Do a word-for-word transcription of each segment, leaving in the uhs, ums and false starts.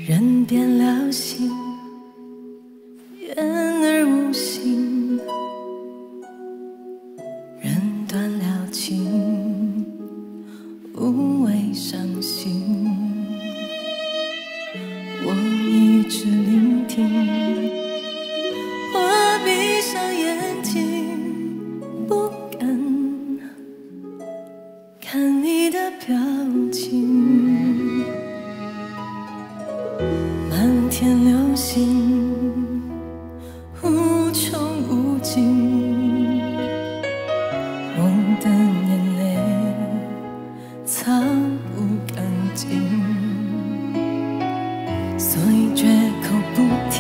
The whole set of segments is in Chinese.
人变了心，言而无信，人断了情，无谓伤心。我一直聆听，我闭上眼睛，不敢看你的表情。满天流星，无穷无尽，我的眼泪擦不干净，所以绝口不提，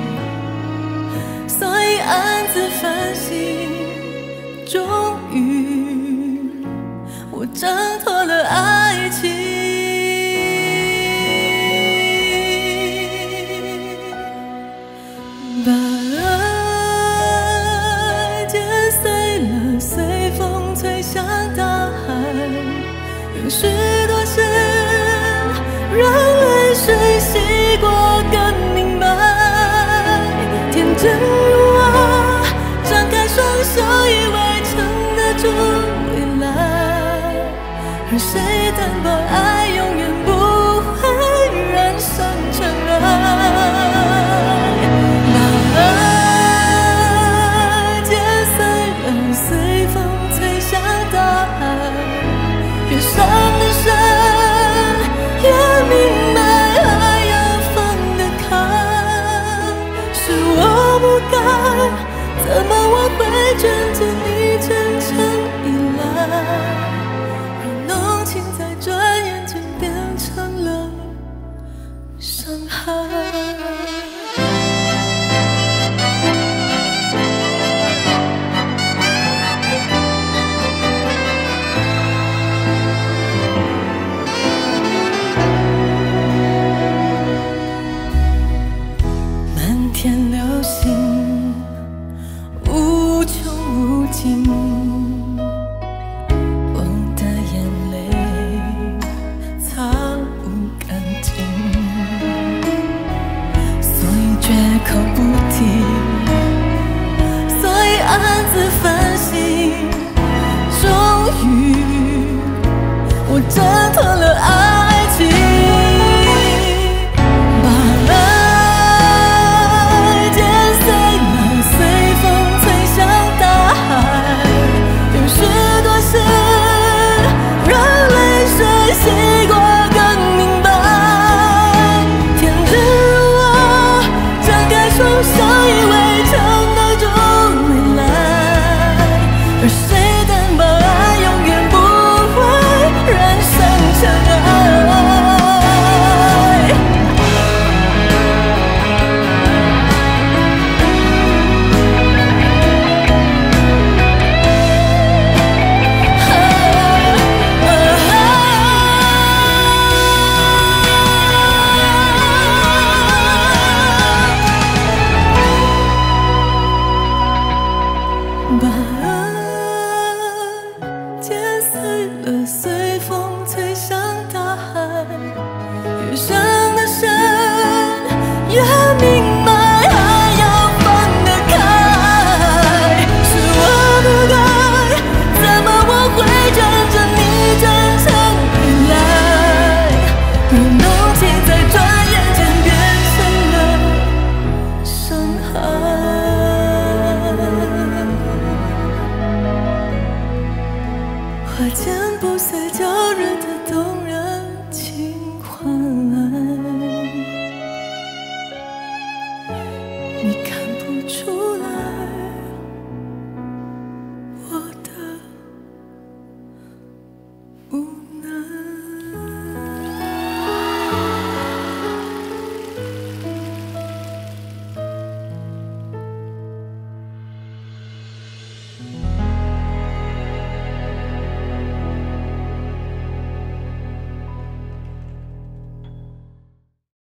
所以暗自反省。终于，我挣脱了爱情。把爱剪碎了，随风吹向大海。有许多事，让泪水洗过更明白。天真如我，张开双手，以为撑得住未来。而谁担保爱永远不会燃烧成爱？随风吹向大海，越伤得深，越明白爱要放得开。是我不该，怎么我会卷着你真诚依赖，让浓情在转眼间变成了伤害。天流星，无穷无尽，我的眼泪擦不干净，所以绝口不提，所以暗自反省。终于，我挣脱了爱情。洗过更明白，天真如我，张开双手，以为撑得住未来。而谁担保爱永远不会燃烧成爱？把爱剪碎了，随风吹向大海，越伤